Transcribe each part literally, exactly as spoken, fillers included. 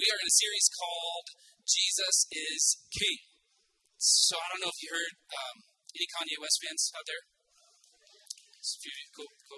We are in a series called Jesus is King. So I don't know if you heard um, any Kanye West fans out there? Cool, cool.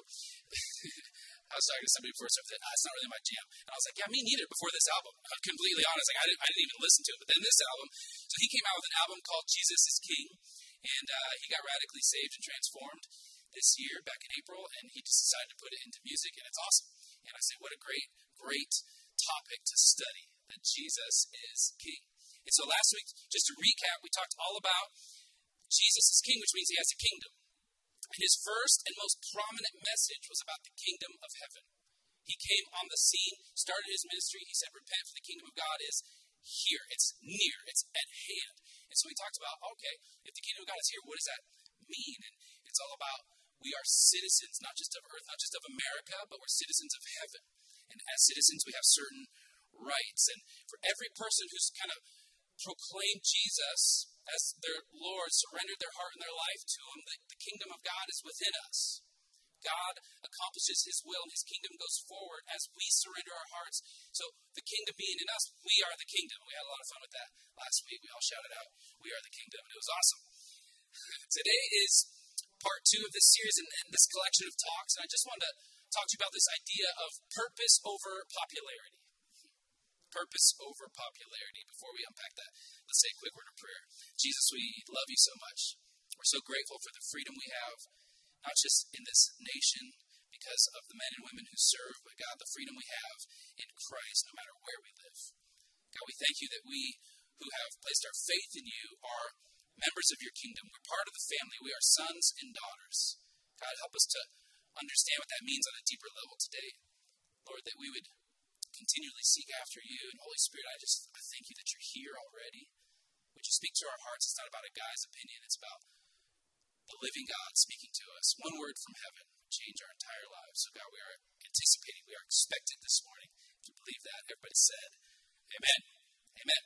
I was talking to somebody before, so that, ah, it's not really my jam. And I was like, yeah, me neither before this album. I'm completely honest. Like, I didn't, I didn't even listen to it. But then this album, so he came out with an album called Jesus is King. And uh, he got radically saved and transformed this year, back in April. And he just decided to put it into music. And it's awesome. And I said, what a great, great topic to study, that Jesus is King. And so last week, just to recap, we talked all about Jesus is King, which means he has a kingdom. And his first and most prominent message was about the kingdom of heaven. He came on the scene, started his ministry. He said, repent, for the kingdom of God is here. It's near. It's at hand. And so he talked about, okay, if the kingdom of God is here, what does that mean? And it's all about we are citizens, not just of earth, not just of America, but we're citizens of heaven. And as citizens, we have certain rights. And for every person who's kind of proclaimed Jesus as their Lord, surrendered their heart and their life to him, the, the kingdom of God is within us. God accomplishes his will and his kingdom goes forward as we surrender our hearts. So the kingdom being in us, we are the kingdom. We had a lot of fun with that last week. We all shouted out, we are the kingdom. And it was awesome. Today is part two of this series and, and this collection of talks. And I just wanted to talk to you about this idea of purpose over popularity. Purpose over popularity. Before we unpack that, let's say a quick word of prayer. Jesus, we love you so much. We're so grateful for the freedom we have, not just in this nation because of the men and women who serve, but God, the freedom we have in Christ, no matter where we live. God, we thank you that we who have placed our faith in you are members of your kingdom. We're part of the family. We are sons and daughters. God, help us to understand what that means on a deeper level today. Lord, that we would continually seek after you. And Holy Spirit, I just I thank you that you're here already. Would you speak to our hearts? It's not about a guy's opinion. It's about the living God speaking to us. One word from heaven would change our entire lives. So God, we are anticipating, we are expecting this morning. If you believe that, everybody said, amen. Amen.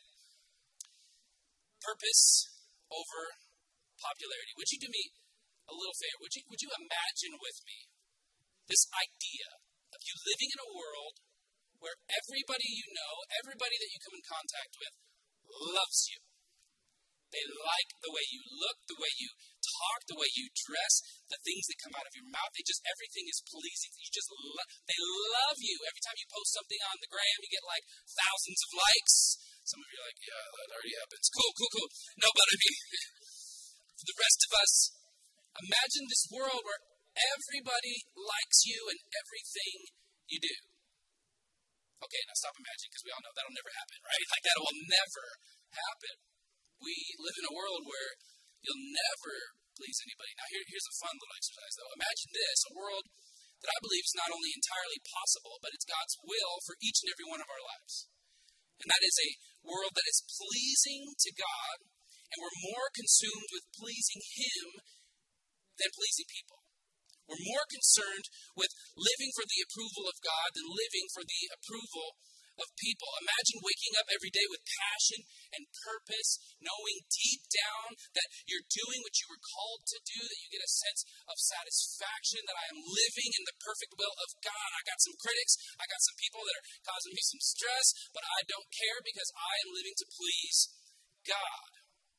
Purpose over popularity. Would you do me a little favor? Would you, would you imagine with me this idea of you living in a world where everybody you know, everybody that you come in contact with loves you. They like the way you look, the way you talk, the way you dress, the things that come out of your mouth. They just, everything is pleasing. You just, lo- they love you. Every time you post something on the gram, you get like thousands of likes. Some of you are like, yeah, that already happens. Cool, cool, cool. No, but I mean, for the rest of us, imagine this world where everybody likes you and everything you do. Okay, now stop imagining, because we all know that'll never happen, right? Like, that will never happen. We live in a world where you'll never please anybody. Now, here, here's a fun little exercise, though. Imagine this, a world that I believe is not only entirely possible, but it's God's will for each and every one of our lives. And that is a world that is pleasing to God, and we're more consumed with pleasing Him than pleasing people. We're more concerned with living for the approval of God than living for the approval of people. Imagine waking up every day with passion and purpose, knowing deep down that you're doing what you were called to do, that you get a sense of satisfaction, that I am living in the perfect will of God. I got some critics, I got some people that are causing me some stress, but I don't care because I am living to please God.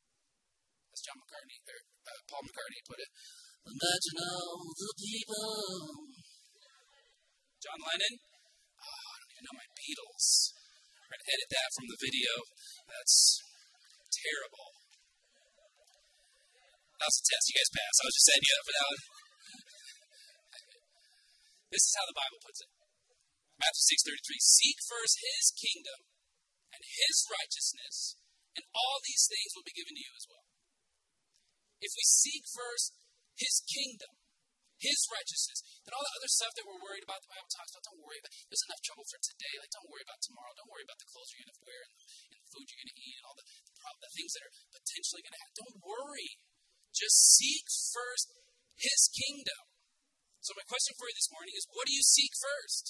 As John McCartney, or uh, Paul McCartney put it. Imagine all the people. John Lennon? Oh, I don't even know my Beatles. We're going to edit that from the video. That's terrible. That was a test. You guys passed. I was just setting you up for that one. This is how the Bible puts it. Matthew six thirty-three. Seek first His kingdom and His righteousness, and all these things will be given to you as well. If we seek first His kingdom, His righteousness, then all the other stuff that we're worried about, the Bible talks about, don't worry about. There's enough trouble for today. Like, don't worry about tomorrow. Don't worry about the clothes you're going to wear and the, and the food you're going to eat and all the, the, problem, the things that are potentially going to happen. Don't worry. Just seek first His kingdom. So my question for you this morning is, what do you seek first?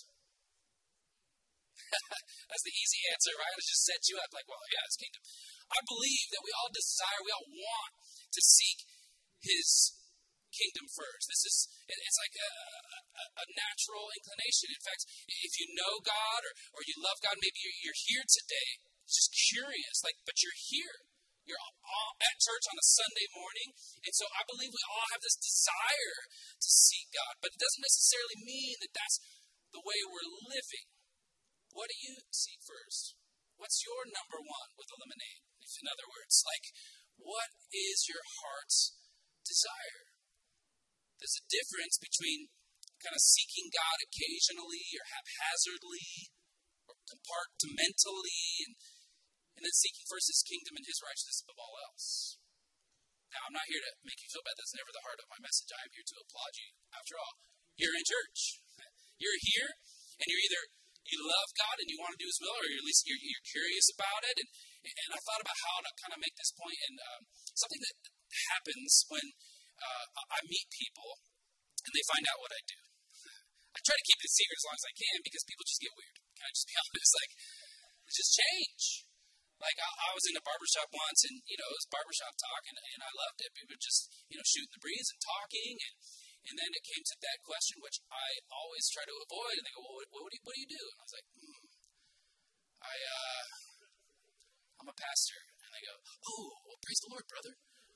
That's the easy answer, right? I just set you up like, well, yeah, His kingdom. I believe that we all desire, we all want to seek His kingdom first. This is, it's like a, a, a natural inclination. In fact, if you know God or, or you love God, maybe you're, you're here today, just curious, like, but you're here. You're all at church on a Sunday morning, and so I believe we all have this desire to seek God, but it doesn't necessarily mean that that's the way we're living. What do you seek first? What's your number one with a lemonade? If, in other words, like, what is your heart's desire? There's a difference between kind of seeking God occasionally or haphazardly or compartmentally and, and then seeking first His kingdom and His righteousness above all else. Now, I'm not here to make you feel bad. That's never the heart of my message. I am here to applaud you. After all, you're in church. You're here, and you're either you love God and you want to do His will, or at least you're, you're curious about it. And, and I thought about how to kind of make this point, and um, something that happens when uh, I meet people and they find out what I do. I try to keep it a secret as long as I can because people just get weird. Can I just be honest? Like, it just change. Like, I, I was in a barbershop once, and, you know, it was barbershop talk, and, and I loved it. We were just, you know, shooting the breeze and talking, and And then it came to that question, which I always try to avoid. And they go, well, what, what, do, you, what do you do? And I was like, hmm, I, uh, I'm a pastor. And they go, oh, well, praise the Lord, brother.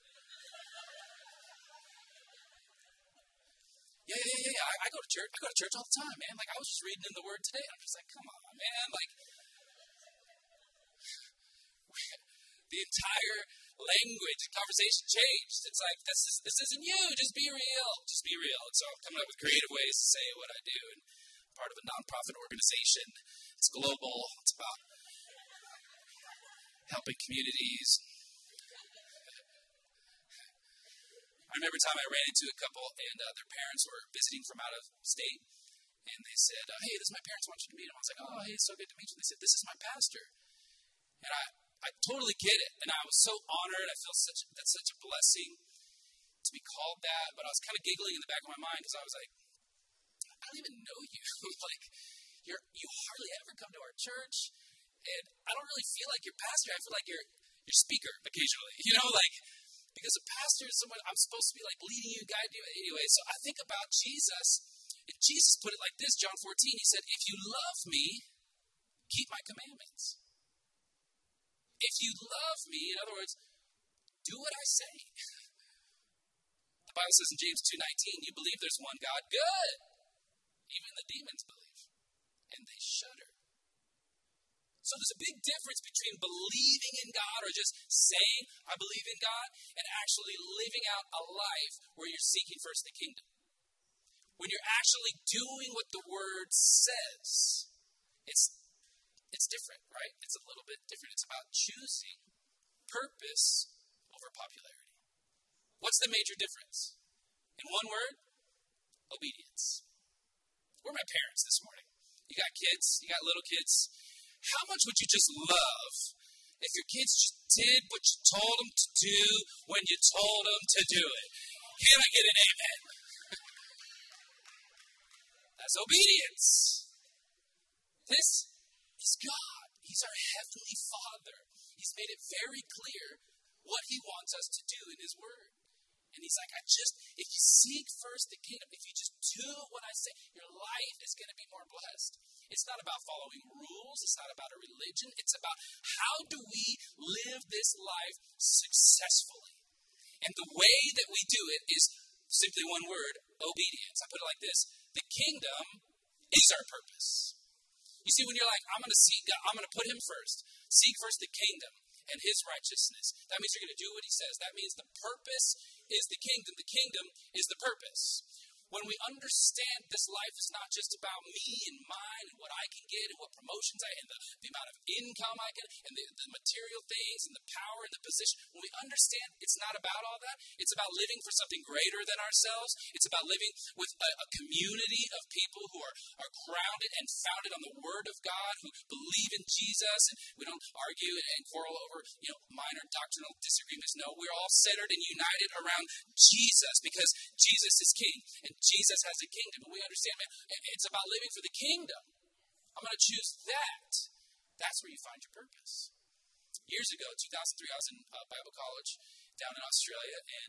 Yeah, yeah, yeah, yeah. I, I go to church. I go to church all the time, man. Like, I was just reading in the Word today. I'm just like, come on, man. Like, the entire language and conversation changed. It's like, this is this isn't you. Just be real. Just be real. And so I'm coming up with creative ways to say what I do. And I'm part of a nonprofit organization. It's global. It's about helping communities. I remember a time I ran into a couple, and uh, their parents were visiting from out of state. And they said, uh, hey, this is my parents. I want you to meet them. I was like, oh, hey, it's so good to meet you. They said, this is my pastor. And I I totally get it, and I was so honored. I feel such that's such a blessing to be called that. But I was kind of giggling in the back of my mind because I was like, I don't even know you. Like, you're you hardly ever come to our church, and I don't really feel like your pastor. I feel like you're your speaker occasionally. You know, like because a pastor is someone I'm supposed to be like leading you, guiding you anyway. So I think about Jesus, and Jesus put it like this: John fourteen. He said, "If you love me, keep my commandments." If you love me, in other words, do what I say. The Bible says in James two nineteen, you believe there's one God? Good. Even the demons believe, and they shudder. So there's a big difference between believing in God or just saying, I believe in God, and actually living out a life where you're seeking first the kingdom. When you're actually doing what the Word says, it's It's different, right? It's a little bit different. It's about choosing purpose over popularity. What's the major difference? In one word, obedience. Where are my parents this morning? You got kids? You got little kids? How much would you just love if your kids just did what you told them to do when you told them to do it? Can I get an amen? That's obedience. This is God. He's our Heavenly Father. He's made it very clear what He wants us to do in His Word. And He's like, I just, if you seek first the kingdom, if you just do what I say, your life is going to be more blessed. It's not about following rules. It's not about a religion. It's about how do we live this life successfully. And the way that we do it is simply one word, obedience. I put it like this. The kingdom is our purpose. You see, when you're like, I'm going to seek God, I'm going to put Him first. Seek first the kingdom and His righteousness. That means you're going to do what He says. That means the purpose is the kingdom. The kingdom is the purpose. When we understand this life is not just about me and mine and what I can get and what promotions I and the, the amount of income I get and the, the material things and the power and the position, when we understand it's not about all that, it's about living for something greater than ourselves. It's about living with a, a community of people who are, are grounded and founded on the Word of God, who believe in Jesus, and we don't argue and quarrel over, you know, minor doctrinal disagreements. No, we're all centered and united around Jesus because Jesus is King and Jesus has a kingdom, and we understand, man, it's about living for the kingdom. I'm going to choose that. That's where you find your purpose. Years ago, two thousand three, I was in uh, Bible college down in Australia, and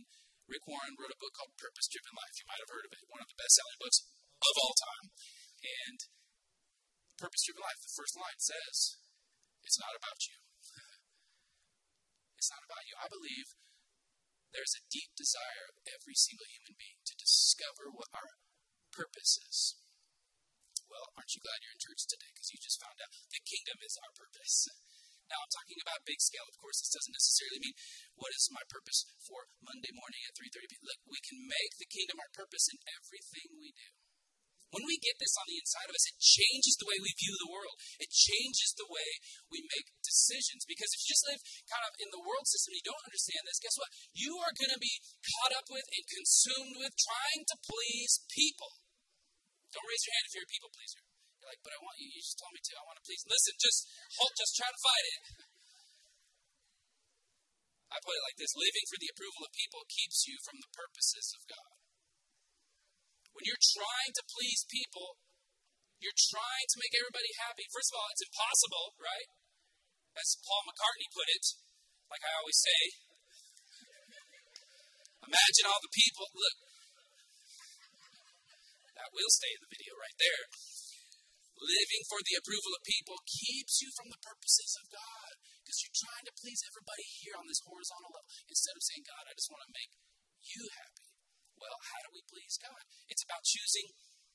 Rick Warren wrote a book called Purpose Driven Life. You might have heard of it. One of the best-selling books of all time. And Purpose Driven Life, the first line says, it's not about you. It's not about you. I believe there's a deep desire of every single human being to discover what our purpose is. Well, aren't you glad you're in church today? Because you just found out the kingdom is our purpose. Now, I'm talking about big scale. Of course, this doesn't necessarily mean what is my purpose for Monday morning at three thirty. Look, we can make the kingdom our purpose in everything we do. When we get this on the inside of us, it changes the way we view the world. It changes the way we make decisions. Because if you just live kind of in the world system and you don't understand this, guess what? You are going to be caught up with and consumed with trying to please people. Don't raise your hand if you're a people pleaser. You're like, but I want you. You just told me to. I want to please. Listen, just hold, just try to fight it. I put it like this. Living for the approval of people keeps you from the purposes of God. When you're trying to please people, you're trying to make everybody happy. First of all, it's impossible, right? As Paul McCartney put it, like I always say, imagine all the people. Look, that will stay in the video right there. Living for the approval of people keeps you from the purposes of God. Because you're trying to please everybody here on this horizontal level. Instead of saying, God, I just want to make you happy. Well, how do we please God? It's about choosing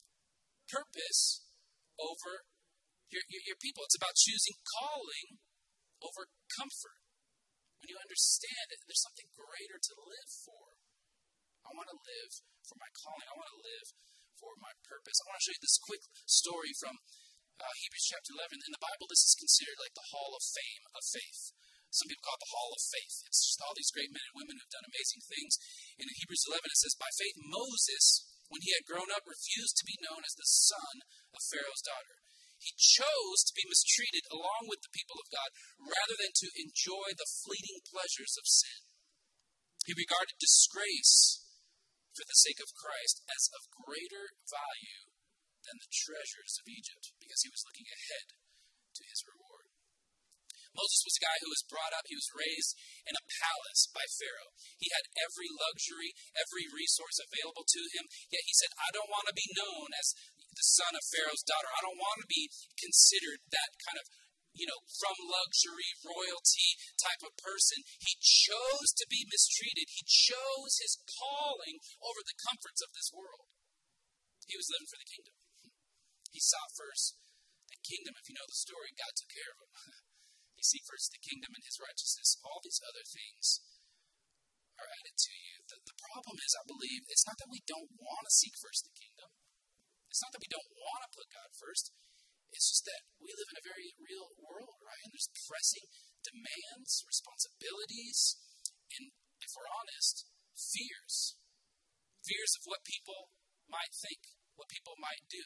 purpose over your, your, your people. It's about choosing calling over comfort. When you understand it, there's something greater to live for. I want to live for my calling. I want to live for my purpose. I want to show you this quick story from uh, Hebrews chapter eleven. In the Bible, this is considered like the Hall of Fame of faith. Some people call it the Hall of Faith. It's just all these great men and women who've done amazing things. And in Hebrews eleven, it says, by faith, Moses, when he had grown up, refused to be known as the son of Pharaoh's daughter. He chose to be mistreated along with the people of God rather than to enjoy the fleeting pleasures of sin. He regarded disgrace for the sake of Christ as of greater value than the treasures of Egypt because he was looking ahead to his reward. Moses was a guy who was brought up, he was raised in a palace by Pharaoh. He had every luxury, every resource available to him, yet he said, I don't want to be known as the son of Pharaoh's daughter. I don't want to be considered that kind of, you know, from luxury, royalty type of person. He chose to be mistreated. He chose his calling over the comforts of this world. He was living for the kingdom. He sought first the kingdom. If you know the story, God took care of him. You seek first the kingdom and his righteousness. All these other things are added to you. The, the problem is, I believe, it's not that we don't want to seek first the kingdom. It's not that we don't want to put God first. It's just that we live in a very real world, right? And there's pressing demands, responsibilities, and if we're honest, fears. Fears of what people might think, what people might do.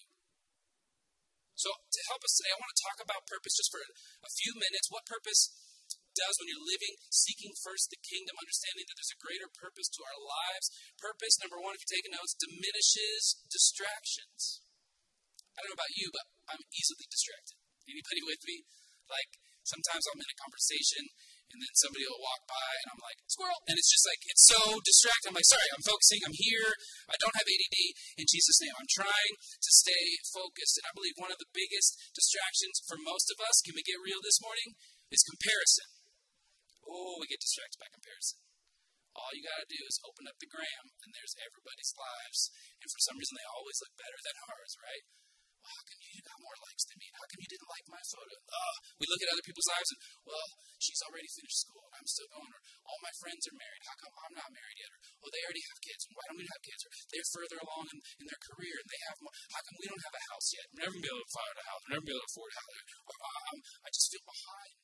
So to help us today, I want to talk about purpose just for a few minutes. What purpose does when you're living, seeking first the kingdom, understanding that there's a greater purpose to our lives. Purpose, number one, if you're taking notes, diminishes distractions. I don't know about you, but I'm easily distracted. Anybody with me? Like, sometimes I'm in a conversation, and then somebody will walk by, and I'm like, squirrel. And it's just like, it's so distracting. I'm like, sorry, I'm focusing. I'm here. I don't have A D D. In Jesus' name, I'm trying to stay focused. And I believe one of the biggest distractions for most of us, can we get real this morning, is comparison. Oh, we get distracted by comparison. All you got to do is open up the gram, and there's everybody's lives. And for some reason, they always look better than ours, right? Well, how come you got more likes than me? How come you didn't like my photo? Oh, we look at other people's lives and, well, she's already finished school and I'm still going. Or all my friends are married. How come I'm not married yet? Or, oh, they already have kids. Why don't we have kids? Or they're further along in, in their career and they have more. How come we don't have a house yet? We're never going to be able to afford a house. We're never going to be able to afford a house. Or um, I just feel behind.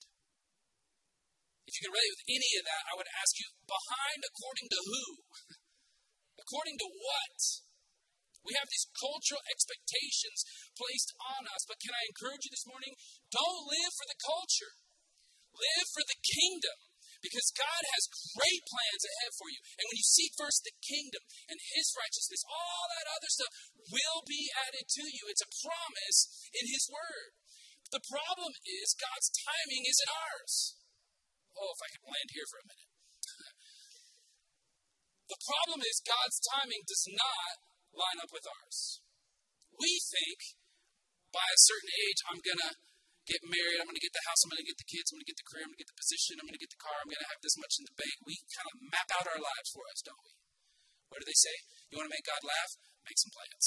If you can relate with any of that, I would ask you, behind according to who? According to what? We have these cultural expectations placed on us, but can I encourage you this morning? Don't live for the culture. Live for the kingdom, because God has great plans ahead for you. And when you seek first the kingdom and his righteousness, all that other stuff will be added to you. It's a promise in his word. The problem is God's timing isn't ours. Oh, if I could land here for a minute. The problem is God's timing does not line up with ours. We think by a certain age, I'm going to get married, I'm going to get the house, I'm going to get the kids, I'm going to get the career, I'm going to get the position, I'm going to get the car, I'm going to have this much in the bank. We kind of map out our lives for us, don't we? What do they say? You want to make God laugh? Make some plans.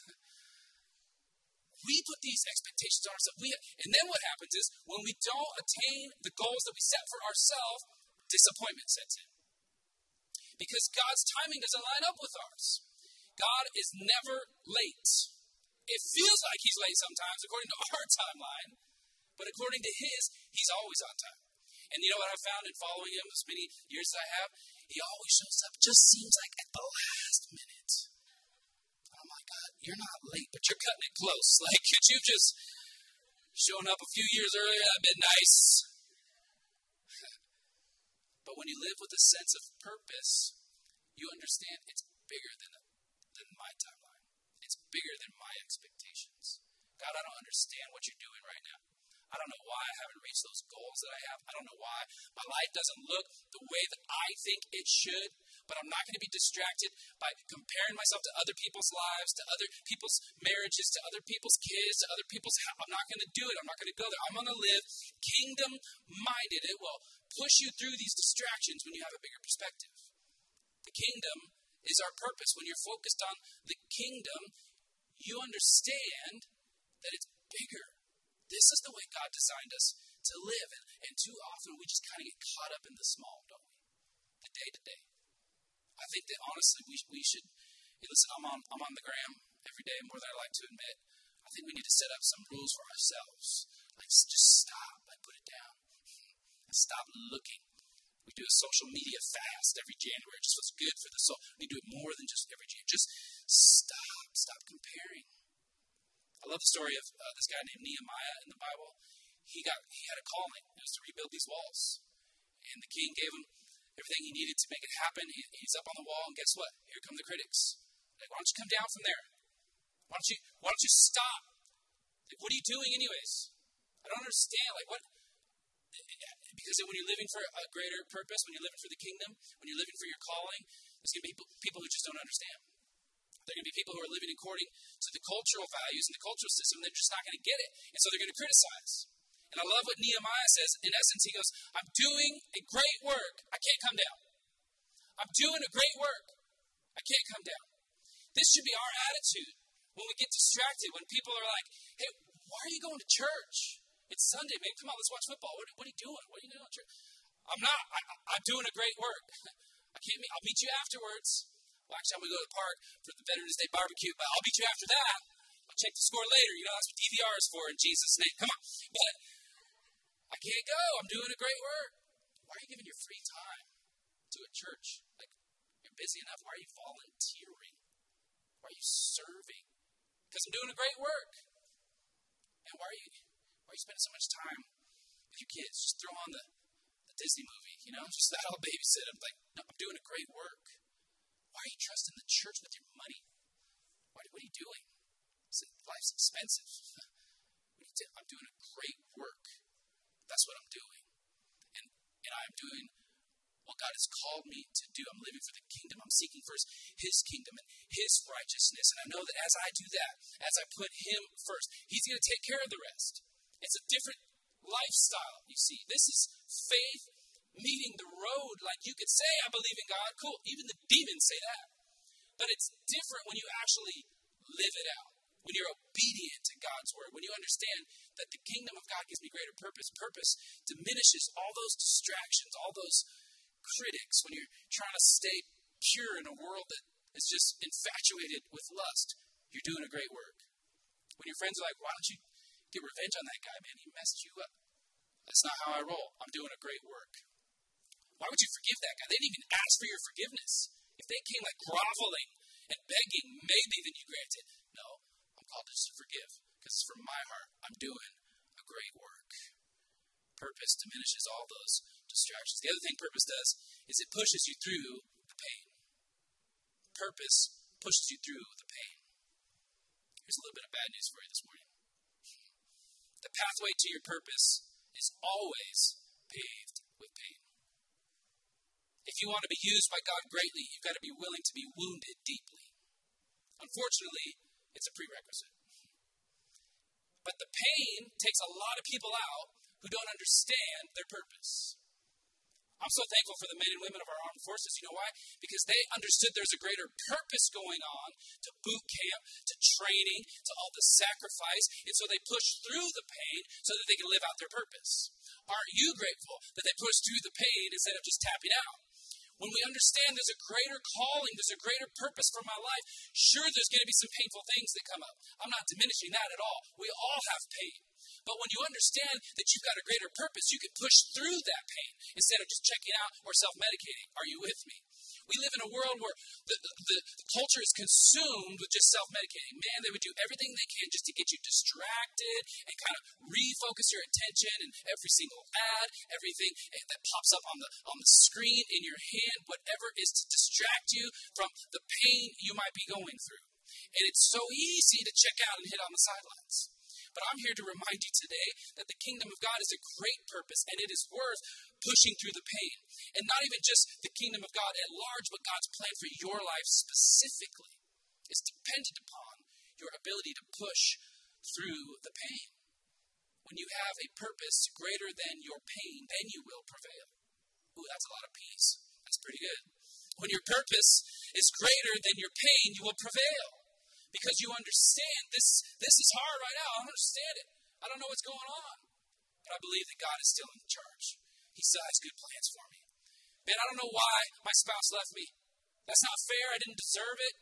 We put these expectations on ourselves. We, and then what happens is, when we don't attain the goals that we set for ourselves, disappointment sets in. Because God's timing doesn't line up with ours. God is never late. It feels like he's late sometimes according to our timeline, but according to his, he's always on time. And you know what I've found in following him as many years as I have? He always shows up, just seems like at the last minute. Oh my God, you're not late, but you're cutting it close. Like, could you just shown up a few years earlier? That'd been nice. But when you live with a sense of purpose, you understand it's bigger than, than my timeline. It's bigger than my expectations. God, I don't understand what you're doing right now. I don't know why I haven't reached those goals that I have. I don't know why my life doesn't look the way that I think it should. But I'm not going to be distracted by comparing myself to other people's lives, to other people's marriages, to other people's kids, to other people's house. I'm not going to do it. I'm not going to go there. I'm going to live kingdom-minded. It will push you through these distractions when you have a bigger perspective. The kingdom is our purpose. When you're focused on the kingdom, you understand that it's bigger. This is the way God designed us to live. And, and too often we just kind of get caught up in the small, don't we? The day-to-day. I think that honestly we, we should, listen, I'm on, I'm on the gram every day more than I like to admit. I think we need to set up some rules for ourselves. Like just stop, like put it down. And stop looking. We do a social media fast every January. It just feels good for the soul. We do it more than just every January. Just stop, stop comparing. I love the story of uh, this guy named Nehemiah in the Bible. He got he had a calling. It was to rebuild these walls. And the king gave him everything he needed to make it happen. He, he's up on the wall, and guess what? Here come the critics. Like, why don't you come down from there? Why don't you why don't you stop? Like, what are you doing anyways? I don't understand. Like what? Because when you're living for a greater purpose, when you're living for the kingdom, when you're living for your calling, there's going to be people, people who just don't understand. There are going to be people who are living according to the cultural values and the cultural system, and they're just not going to get it. And so they're going to criticize. And I love what Nehemiah says. In essence, he goes, I'm doing a great work. I can't come down. I'm doing a great work. I can't come down. This should be our attitude when we get distracted, when people are like, hey, why are you going to church? It's Sunday, man. Come on, let's watch football. What, what are you doing? What are you doing at church? I'm not. I, I'm doing a great work. I can't meet. I'll meet you afterwards. Well, actually, I'm going to go to the park for the Veterans Day barbecue, but I'll meet you after that. I'll check the score later. You know, that's what D V R is for in Jesus' name. Come on. But I can't go. I'm doing a great work. Why are you giving your free time to a church? Like, you're busy enough. Why are you volunteering? Why are you serving? Because I'm doing a great work. And why are you why are you spending so much time with your kids? Just throw on the, the Disney movie, you know, just that I'll babysit. I'm like, no, I'm doing a great work. Why are you trusting the church with your money? Why, what are you doing? Said, life's expensive. What are you doing? I'm doing a great work. That's what I'm doing. And and I'm doing what God has called me to do. I'm living for the kingdom. I'm seeking first his kingdom and his righteousness. And I know that as I do that, as I put him first, he's going to take care of the rest. It's a different lifestyle, you see. This is faith meeting the road. Like, you could say, I believe in God. Cool. Even the demons say that. But it's different when you actually live it out. When you're obedient to God's word. When you understand that the kingdom of God gives me greater purpose. Purpose diminishes all those distractions, all those critics. When you're trying to stay pure in a world that is just infatuated with lust, you're doing a great work. When your friends are like, why don't you get revenge on that guy, man? He messed you up. That's not how I roll. I'm doing a great work. Why would you forgive that guy? They didn't even ask for your forgiveness. If they came like groveling and begging, maybe then you grant it. No, I'm called just to forgive because it's from my heart. I'm doing a great work. Purpose diminishes all those distractions. The other thing purpose does is it pushes you through the pain. Purpose pushes you through the pain. Here's a little bit of bad news for you this morning. The pathway to your purpose is always paved with pain. If you want to be used by God greatly, you've got to be willing to be wounded deeply. Unfortunately, it's a prerequisite. But the pain takes a lot of people out who don't understand their purpose. I'm so thankful for the men and women of our armed forces. You know why? Because they understood there's a greater purpose going on to boot camp, to training, to all the sacrifice. And so they pushed through the pain so that they can live out their purpose. Aren't you grateful that they pushed through the pain instead of just tapping out? When we understand there's a greater calling, there's a greater purpose for my life, sure, there's going to be some painful things that come up. I'm not diminishing that at all. We all have pain. But when you understand that you've got a greater purpose, you can push through that pain instead of just checking out or self-medicating. Are you with me? We live in a world where the, the, the culture is consumed with just self-medicating. Man, they would do everything they can just to get you distracted and kind of refocus your attention, and every single ad, everything that pops up on the on the screen in your hand, whatever is to distract you from the pain you might be going through. And it's so easy to check out and hit on the sidelines. But I'm here to remind you today that the kingdom of God is a great purpose, and it is worth pushing through the pain. And not even just the kingdom of God at large, but God's plan for your life specifically is dependent upon your ability to push through the pain. When you have a purpose greater than your pain, then you will prevail. Ooh, that's a lot of peace. That's pretty good. When your purpose is greater than your pain, you will prevail. Because you understand, this, this is hard right now. I don't understand it. I don't know what's going on. But I believe that God is still in charge. He still has good plans for me. Man, I don't know why my spouse left me. That's not fair. I didn't deserve it.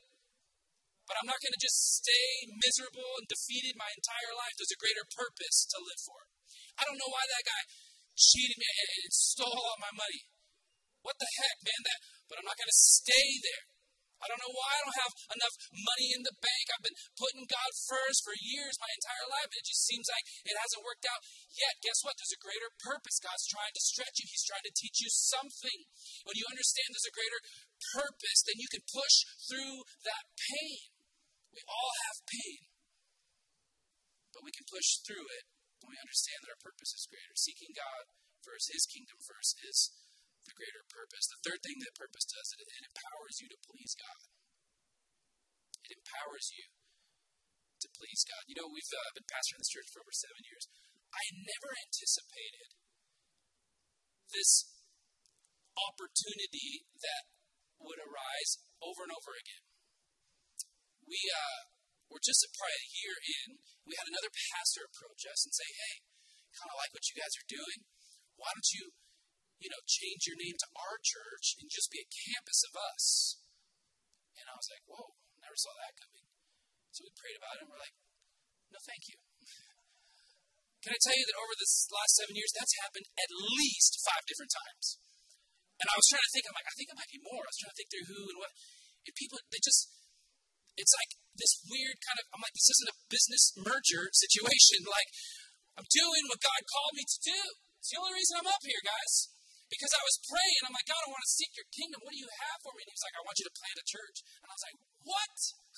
But I'm not going to just stay miserable and defeated my entire life. There's a greater purpose to live for. I don't know why that guy cheated me and stole all my money. What the heck, man? That, but I'm not going to stay there. I don't know why I don't have enough money in the bank. I've been putting God first for years, my entire life. It just seems like it hasn't worked out yet. Guess what? There's a greater purpose. God's trying to stretch you. He's trying to teach you something. When you understand there's a greater purpose, then you can push through that pain. We all have pain. But we can push through it when we understand that our purpose is greater. Seeking God first, His kingdom first, is the greater purpose. The third thing that purpose does, it, it empowers you to please God. It empowers you to please God. You know, we've uh, been pastoring this church for over seven years. I never anticipated this opportunity that would arise over and over again. We uh, were just probably a year in. We had another pastor approach us and say, hey, kind of like what you guys are doing. Why don't you you know, change your name to our church and just be a campus of us? And I was like, whoa, never saw that coming. So we prayed about it, and we're like, no, thank you. Can I tell you that over this last seven years, that's happened at least five different times. And I was trying to think, I'm like, I think it might be more. I was trying to think through who and what. And people, they just, it's like this weird kind of, I'm like, this isn't a business merger situation. Like, I'm doing what God called me to do. It's the only reason I'm up here, guys. Because I was praying, I'm like, God, I want to seek your kingdom. What do you have for me? And he was like, I want you to plant a church. And I was like, what?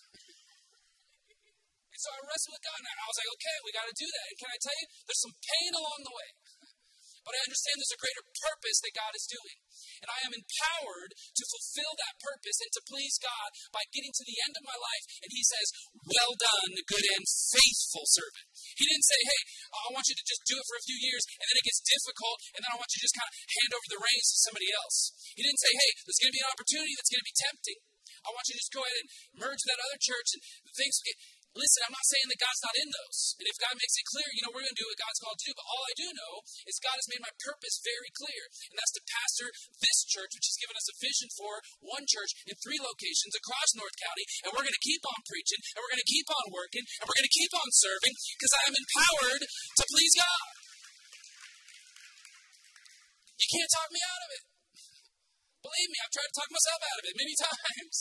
And so I wrestled with God, and I was like, okay, we got to do that. And can I tell you, there's some pain along the way. But I understand there's a greater purpose that God is doing. And I am empowered to fulfill that purpose and to please God by getting to the end of my life. And he says, well done, good and faithful servant. He didn't say, hey, I want you to just do it for a few years, and then it gets difficult, and then I want you to just kind of hand over the reins to somebody else. He didn't say, hey, there's going to be an opportunity that's going to be tempting. I want you to just go ahead and merge that other church, and things get... Listen, I'm not saying that God's not in those. And if God makes it clear, you know, we're going to do what God's called to do. But all I do know is God has made my purpose very clear. And that's to pastor this church, which has given us a vision for one church in three locations across North County. And we're going to keep on preaching. And we're going to keep on working. And we're going to keep on serving. Because I am empowered to please God. You can't talk me out of it. Believe me, I've tried to talk myself out of it many times.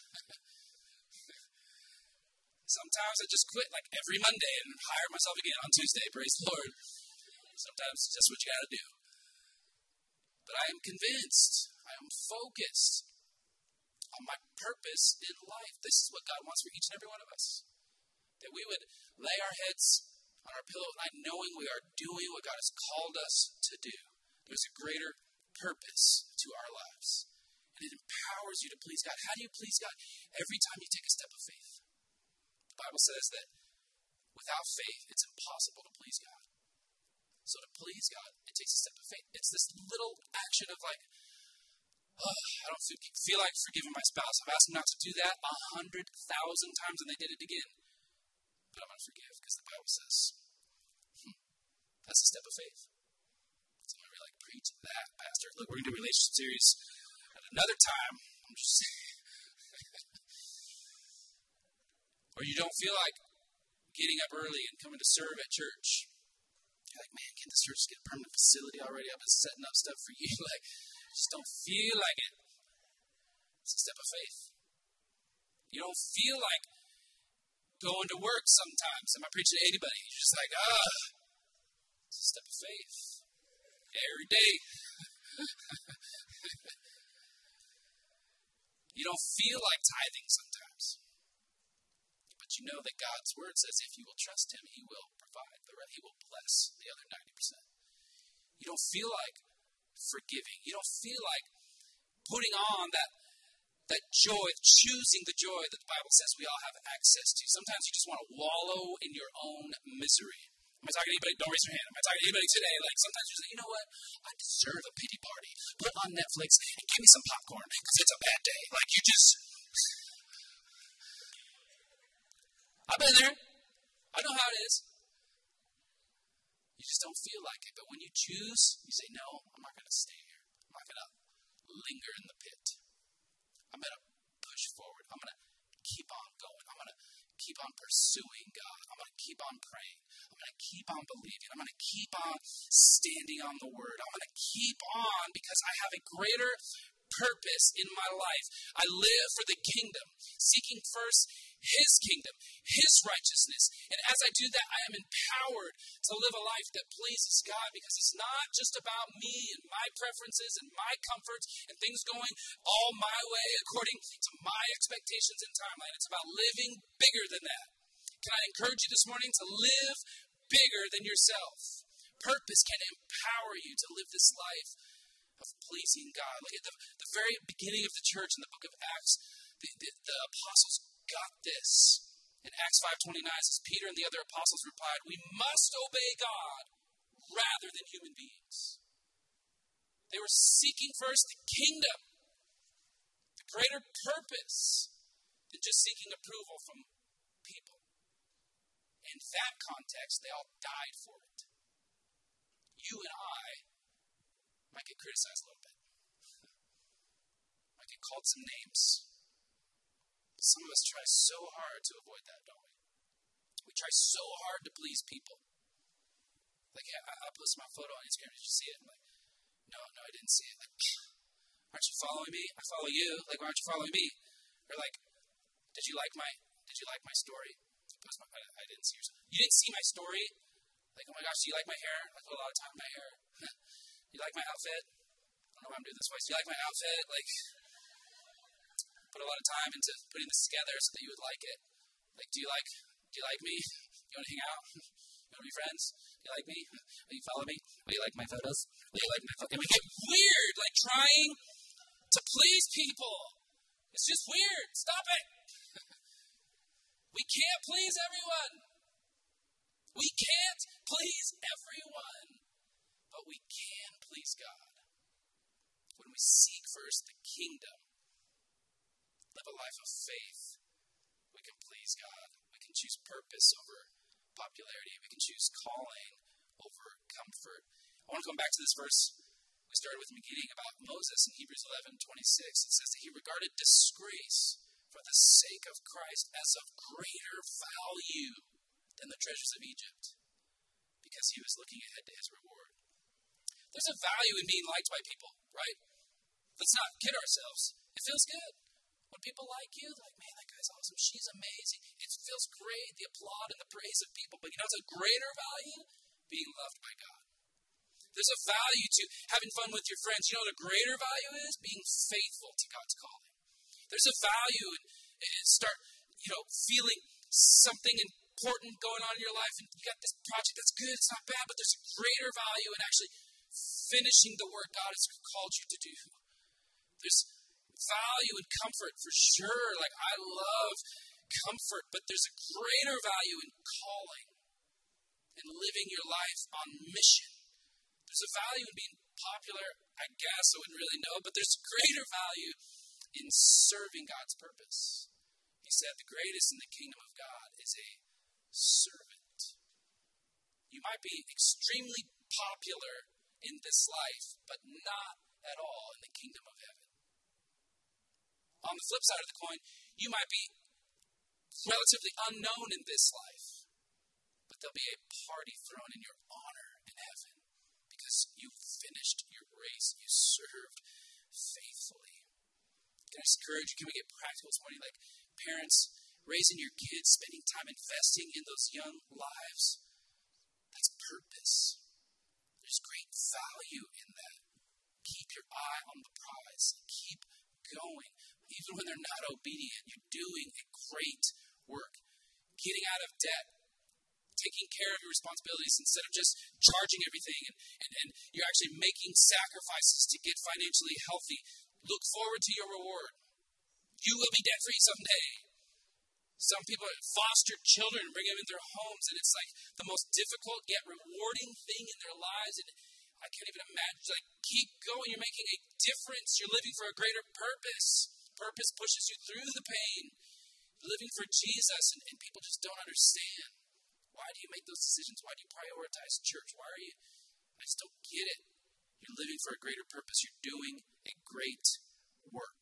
Sometimes I just quit like every Monday and hire myself again on Tuesday. Praise the Lord. Sometimes it's just what you got to do. But I am convinced, I am focused on my purpose in life. This is what God wants for each and every one of us. That we would lay our heads on our pillow at night knowing we are doing what God has called us to do. There's a greater purpose to our lives. And it empowers you to please God. How do you please God? Every time you take a step of faith. The Bible says that without faith, it's impossible to please God. So to please God, it takes a step of faith. It's this little action of like, oh, I don't feel, feel like forgiving my spouse. I've asked them not to do that a hundred thousand times and they did it again. But I'm going to forgive because the Bible says, hmm, that's a step of faith. So I really like preach that, Pastor. Look, we're going to do a relationship series at another time. I'm just saying. Or you don't feel like getting up early and coming to serve at church. You're like, man, can't this church get a permanent facility already? I've been setting up stuff for you. Like, I just don't feel like it. It's a step of faith. You don't feel like going to work sometimes. Am I preaching to anybody? You're just like, ah, it's a step of faith. Every day. You don't feel like tithing sometimes. But you know that God's word says if you will trust him, he will provide. He will bless the other ninety percent. You don't feel like forgiving. You don't feel like putting on that, that joy, choosing the joy that the Bible says we all have access to. Sometimes you just want to wallow in your own misery. Am I talking to anybody? Don't raise your hand. Am I talking to anybody today? Like sometimes you say, you know what? I deserve a pity party. Put on Netflix and give me some popcorn because it's a bad day. Like you just... I've been there. I know how it is. You just don't feel like it. But when you choose, you say, no, I'm not going to stay here. I'm not going to linger in the pit. I'm going to push forward. I'm going to keep on going. I'm going to keep on pursuing God. I'm going to keep on praying. I'm going to keep on believing. I'm going to keep on standing on the word. I'm going to keep on because I have a greater purpose in my life. I live for the kingdom, seeking first his kingdom, his righteousness. And as I do that, I am empowered to live a life that pleases God because it's not just about me and my preferences and my comforts and things going all my way according to my expectations and timeline. It's about living bigger than that. Can I encourage you this morning to live bigger than yourself? Purpose can empower you to live this life of pleasing God. Look at the, the very beginning of the church in the book of Acts. The, the, the apostles got this. In Acts five twenty-nine, it says, Peter and the other apostles replied, we must obey God rather than human beings. They were seeking first the kingdom, the greater purpose than just seeking approval from people. In that context, they all died for it. You and I might get criticized a little bit. Might get called some names. But some of us try so hard to avoid that, don't we? We try so hard to please people. Like, I, I posted my photo on Instagram. Did you see it? I'm like, no, no, I didn't see it. Like, aren't you following me? I follow you. Like, why aren't you following me? Or like, did you like my, did you like my story? I, post my, I, I didn't see yours. You didn't see my story? Like, oh my gosh, do you like my hair? I put a lot of time in my hair. You like my outfit? I don't know why I'm doing this voice. Do you like my outfit? Like, put a lot of time into putting this together so that you would like it. Like, do you like, do you like me? You want to hang out? You want to be friends? Do you like me? Will you follow me? Will you like my photos? Will you like my photos? And we get weird, like trying to please people. It's just weird. Stop it. We can't please everyone. We can't please everyone. But we can please God. When we seek first the kingdom, live a life of faith, we can please God. We can choose purpose over popularity. We can choose calling over comfort. I want to come back to this verse we started with beginning about Moses in Hebrews eleven twenty-six. It says that he regarded disgrace for the sake of Christ as of greater value than the treasures of Egypt because he was looking ahead to his reward. There's a value in being liked by people, right? Let's not kid ourselves. It feels good. When people like you, they're like, man, that guy's awesome. She's amazing. It feels great, the applaud and the praise of people. But you know what's a greater value? Being loved by God. There's a value to having fun with your friends. You know what a greater value is? Being faithful to God's calling. There's a value in, in start, you know, feeling something important going on in your life. And you got this project that's good, it's not bad, but there's a greater value in actually finishing the work God has called you to do. There's value in comfort for sure. Like, I love comfort, but there's a greater value in calling and living your life on mission. There's a value in being popular, I guess, I wouldn't really know, but there's greater value in serving God's purpose. He said the greatest in the kingdom of God is a servant. You might be extremely popular in this life, but not at all in the kingdom of heaven. On the flip side of the coin, you might be relatively unknown in this life, but there'll be a party thrown in your honor in heaven because you finished your race. You served faithfully. Can I just encourage you? Can we get practical this morning? Like parents raising your kids, spending time investing in those young lives. That's purpose. There's great value in that. Keep your eye on the prize. Keep going. Even when they're not obedient, you're doing a great work. Getting out of debt. Taking care of your responsibilities instead of just charging everything. And, and, and you're actually making sacrifices to get financially healthy. Look forward to your reward. You will be debt-free someday. Some people foster children and bring them in their homes, and it's like the most difficult yet rewarding thing in their lives. And I can't even imagine. Like, keep going. You're making a difference. You're living for a greater purpose. Purpose pushes you through the pain. You're living for Jesus, and, and people just don't understand. Why do you make those decisions? Why do you prioritize church? Why are you? I just don't get it. You're living for a greater purpose. You're doing a great work.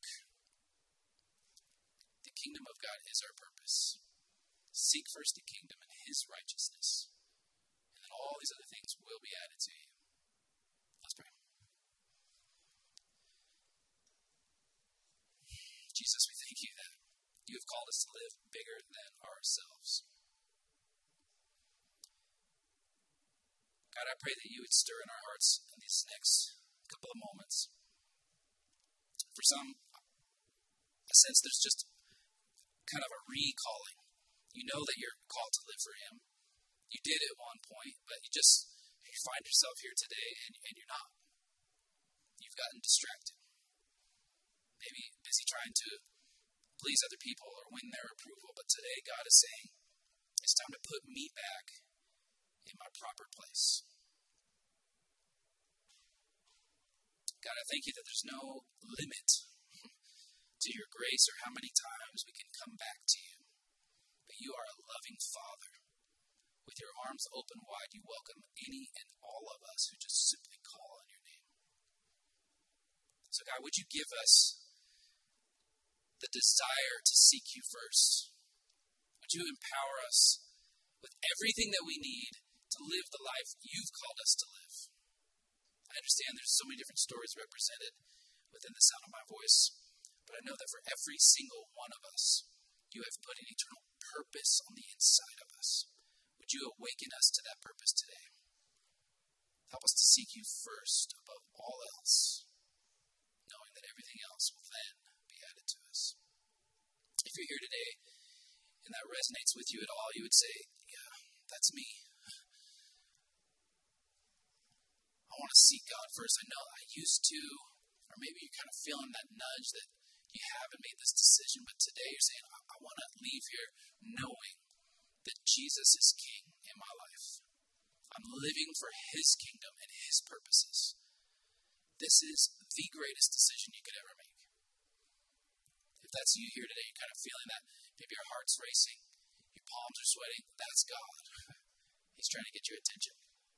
The kingdom of God is our purpose. Seek first the kingdom and his righteousness. And then all these other things will be added to you. Let's pray. Jesus, we thank you that you have called us to live bigger than ourselves. God, I pray that you would stir in our hearts in these next couple of moments. For some, I sense there's just kind of a recalling. You know that you're called to live for him. You did at one point, but you just you find yourself here today and, and you're not. You've gotten distracted. Maybe busy trying to please other people or win their approval. But today God is saying, it's time to put me back in my proper place. God, I thank you that there's no limit to your grace or how many times we can come back to you. But you are a loving Father. With your arms open wide, you welcome any and all of us who just simply call on your name. So God, would you give us the desire to seek you first? Would you empower us with everything that we need to live the life you've called us to live? I understand there's so many different stories represented within the sound of my voice, but I know that for every single one of us, you have put an eternal purpose on the inside of us. Would you awaken us to that purpose today? Help us to seek you first above all else, knowing that everything else will then be added to us. If you're here today and that resonates with you at all, you would say, yeah, that's me. I want to seek God first. I know I used to, or maybe you're kind of feeling that nudge that you haven't made this decision, but today you're saying, I, I want to leave here knowing that Jesus is King in my life. I'm living for his kingdom and his purposes. This is the greatest decision you could ever make. If that's you here today, you're kind of feeling that, maybe your heart's racing, your palms are sweating, that's God. He's trying to get your attention.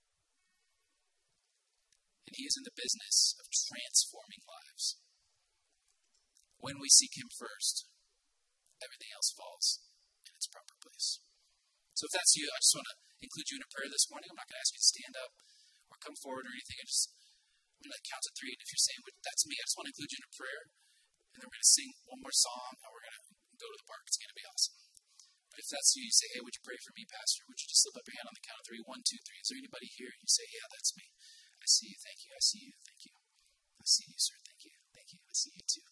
And he is in the business of transforming lives. When we seek him first, everything else falls in its proper place. So if that's you, I just want to include you in a prayer this morning. I'm not going to ask you to stand up or come forward or anything. I just, I'm going to count to three. And if you're saying, well, that's me, I just want to include you in a prayer. And then we're going to sing one more song, and we're going to go to the park. It's going to be awesome. But if that's you, you say, hey, would you pray for me, Pastor? Would you just slip up your hand on the count of three? One, two, three. Is there anybody here? You say, yeah, that's me. I see you. Thank you. I see you. Thank you. I see you, sir. Thank you. Thank you. I see you, too.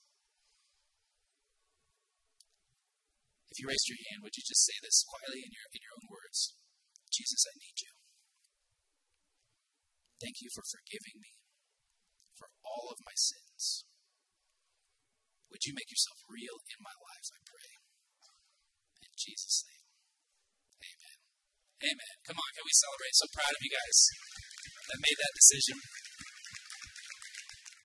If you raised your hand, would you just say this quietly in your in your own words? Jesus, I need you. Thank you for forgiving me for all of my sins. would you make yourself real in my life, I pray. In Jesus' name. Amen. Amen. Come on, can we celebrate? So proud of you guys that made that decision.